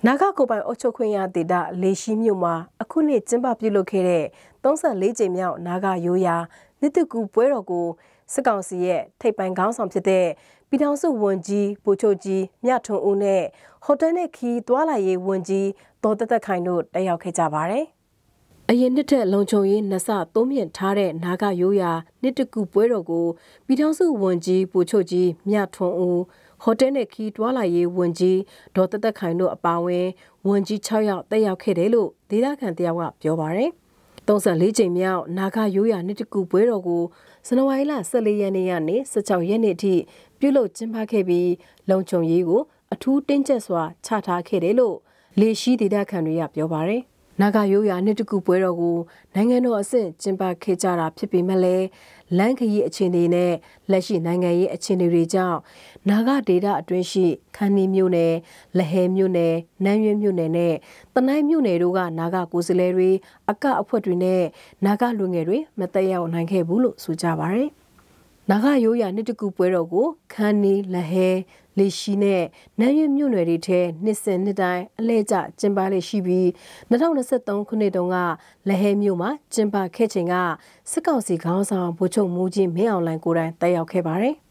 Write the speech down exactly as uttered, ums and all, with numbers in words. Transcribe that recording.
နာဂကိုပိုင်အုပ်ချုပ်ခွင့်ရဒေသလေရှိမြို့မှာအခုနှစ်ကျင်းပပြုလုပ်ခဲ့တဲ့သုံးဆယ့်လေးကြိမ်မြောက်နာဂရိုးရာနှစ်တကူပွဲတော်ကိုစစ်ကောင်စီရဲ့ထိပ်ပိုင်းခေါင်းဆောင်ဖြစ်တဲ့ပြည်ထောင်စုဝန်ကြီးဗိုလ်ချုပ်ကြီးမြထွန်းဦးနဲ့ဟိုတယ်နဲ့ခီးသွားလာရေးဝန်ကြီးဒေါ်သက်သက်ခိုင်တို့တက်ရောက်ခဲ့ကြပါတယ်။အရင်နှစ်ထက်လုံခြုံရေးနှစ်ဆသုံးမြင့်ထားတဲ့နာဂရိုးရာနှစ်တကူပွဲတော်ကိုပြည်ထောင်စုဝန်ကြီးဗိုလ်ချုပ်ကြီးမြထွန်းဦးဟိုတယ်နဲ့ခီးတွာလာရေးဝန်ကြီးဒေါ်သက်သက်ခိုင်တို့အပါအဝင်ဝန်ကြီး၆ယောက်တက်ရောက်ခဲ့တယ်လို့ဒေသခံတယောက်ကပြောပါတယ်။သုံးဆယ့်လေးကြိမ်မြောက်နာဂရိုးရာနှစ်တကူပွဲတော်ကိုဇန်နဝါရီလဆယ့်လေးရက်နေ့ကနေဆယ့်ခြောက်ရက်နေ့အထိပြုလုပ်ကျင်းပခဲ့ပြီးလုံခြုံရေးကိုအထူးတင်းကျပ်စွာချထားခဲ့တယ်လို့လေရှိဒေသခံတွေကပြောပါတယ်။နာဂရိုးရာနှစ်တကူပွဲတော်ကိုနိုင်ငံတော်အဆင့်ကျင်းပခဲ့ကြတာဖြစ်ပေမဲ့လည်းလမ်းခရီးအခြေအနေနဲ့လက်ရှိနိုင်ငံရေးအခြေအနေတွေကြောင့်နာဂဒေသအတွင်းရှိခန်းနီမြို့နယ်၊လဟဲမြို့နယ်၊နန်းရွေမြို့နယ်နဲ့တနိုင်းမြို့နယ်တို့ကနာဂကိုယ်စားလှယ်တွေအကအဖွဲ့တွေနဲ့နာဂလူငယ်တွေမတက်ရောက်နိုင်ခဲ့ဘူးလို့ဆိုကြပါရယ်။နာဂရိုးရာနှစ်တကူပွဲတော်ကိုခန်းနီလဟဲလေရှိနဲ့နန်းရွေမြို့နယ်တွေထဲနှစ်စဉ်နှစ်တိုင်းအလဲကျကျင်းပလေရှိပြီး၂၀၂၃ခုနှစ်တုန်းကလဟဲမြို့မှာကျင်းပခဲ့ချိန်ကစစ်ကောင်စီခေါင်းဆောင်ဗိုလ်ချုပ်မူကြီးမင်းအောင်လှိုင်ကိုယ်တိုင်တက်ရောက်ခဲ့ပါတယ်